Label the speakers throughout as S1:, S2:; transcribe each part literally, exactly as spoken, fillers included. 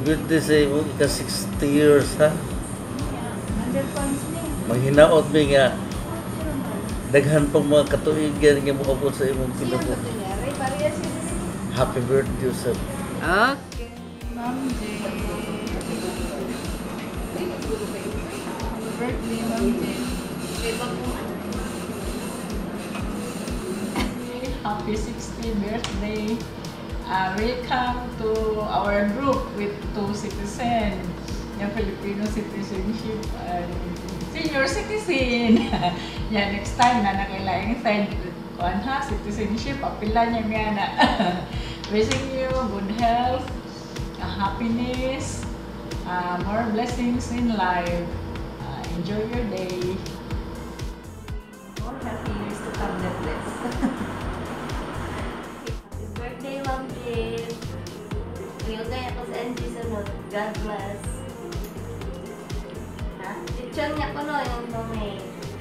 S1: birthday sa imo ika sixty years ha.
S2: Under pounds ni.
S1: Manghinaot mi nga daghan pang mga katuigan nga moabot sa imong kinabuhi. Happy birthday sir.
S2: Okay. Ma'am J. Happy birthday, Ma'am J. Happy sixtieth birthday. Uh, welcome to our group with two citizens. Yung Filipino citizenship and senior citizen. Yeah, next time na nakailaing third one ha, citizenship, apila niya nga na. Wishing you good health, uh, happiness, uh, more blessings in life. Uh, enjoy your day.
S3: More happy years to come, God bless. Happy birthday, Ma'am Jane. Ngayon kaya ako sa N G sunod. God bless. Ha? Lechon niya ko no, yung domay.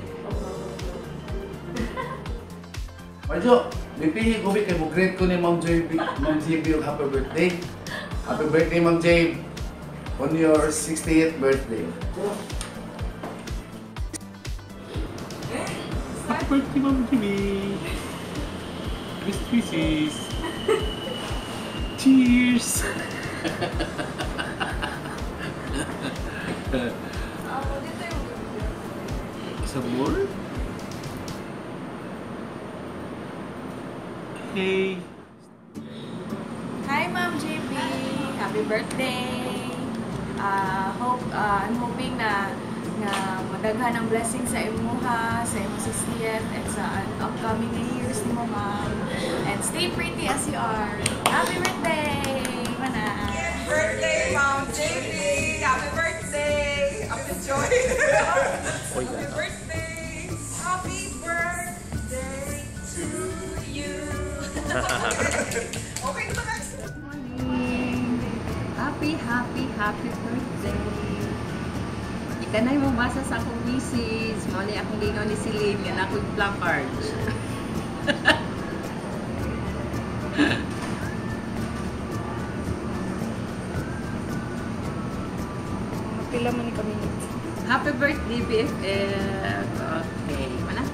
S4: Marjo, bipihi ko kay mo great ko ni Ma'am J B, Ma'am J B happy birthday. Happy birthday Ma'am J on your sixtieth birthday.
S5: Happy birthday Ma'am J B. Best wishes. Cheers. Some more? Hey.
S2: Hi, Ma'am J B. Happy birthday. Uh, hope uh, I'm hoping na na madaghan ang blessing sa imuha, sa imong sixtieth and sa upcoming years ni mo, Ma'am. And stay pretty as you are. Happy birthday, Mana.
S6: Happy birthday, Ma'am J B. Happy birthday. Happy joy. Happy birthday. Happy birthday to you. Okay na ba guys?
S3: Good morning. Happy, happy, happy birthday. Ikanay mo basa sa akong wishes. Mali akong lingaw ni Celine. Yan akong placard.
S2: Pila man ni kami.
S3: Happy birthday, B F F. Okay. Mana?